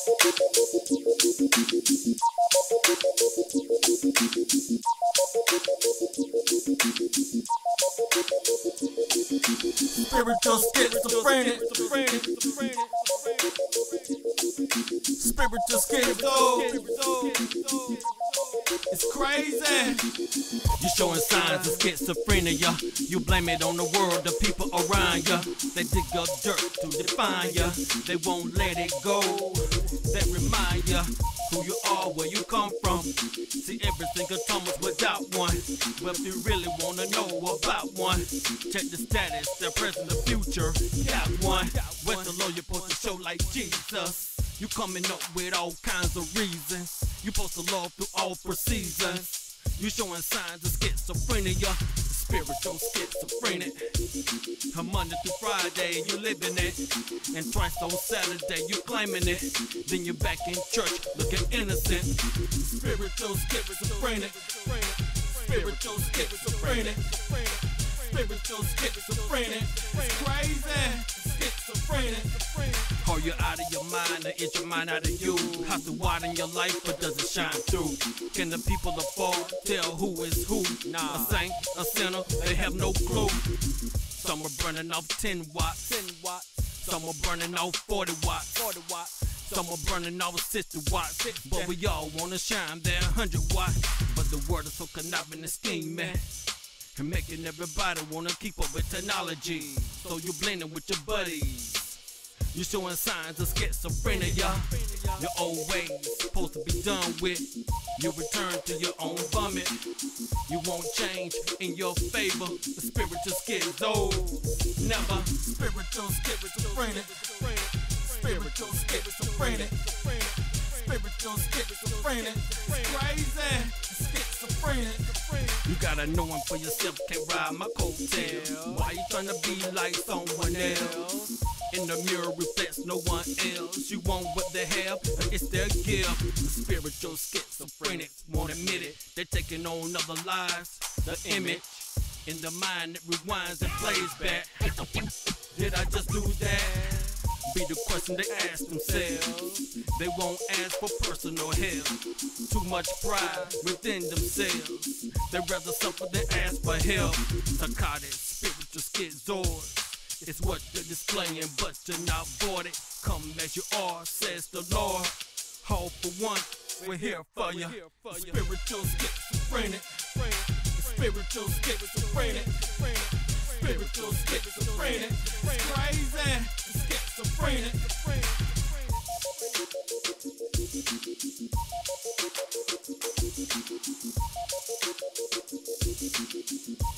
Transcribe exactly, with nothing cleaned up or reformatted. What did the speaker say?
Spiritual schizophrenic. Spiritual schizo. It's crazy. You're showing signs of schizophrenia. You blame it on the world, the people around ya. They dig up dirt to define ya. They won't let it go. They remind ya who you are, where you come from. See, everything comes without one. But if you really wanna know about one, check the status, the present, the future. Got one. Where's the law you're supposed to show like Jesus? You coming up with all kinds of reasons. You supposed to love through all four seasons. You showing signs of schizophrenia. Spiritual schizophrenic. A Monday through Friday, you living it. And twice on Saturday, you claiming it. Then you're back in church, looking innocent. Spiritual schizophrenic. Spiritual schizophrenic. Spiritual schizophrenic. It's crazy. Schizophrenic. Are you out of your mind, or is your mind out of you? How's the wide in your life, but does it shine through? Can the people afford tell who is who? Nah. A saint, a sinner, they have no clue. Some are burning off ten watts, ten watts. Some are burning off forty watts, forty watts. Some are burning off sixty watts. But we all wanna shine there one hundred watts. But the world is so conniving and scheming, and making everybody wanna keep up with technology. So you blending with your buddies. You showing signs of schizophrenia. Your old ways supposed to be done with. You return to your own vomit. You won't change in your favor. The spiritual schizo. Never. Spiritual schizophrenic. Spiritual schizophrenic. Spiritual schizophrenic. It's crazy. Schizophrenic. You gotta know him for yourself. Can't ride my coattail. Why you trying to be like someone else? In the mirror reflects no one else. You want what they have, it's their gift. The spiritual schizophrenics won't admit it. They're taking on other lives. The image in the mind that rewinds and plays back. Did I just do that? Be the question they ask themselves. They won't ask for personal help. Too much pride within themselves. They'd rather suffer than ask for help. Psychotic, spiritual schizos. It's what you're displaying, but you're not void it. Come as you are, says the Lord. All for one, we're here for you. Spiritual schizophrenic. Spiritual schizophrenic. Spiritual schizophrenic. It's crazy. Schizophrenic.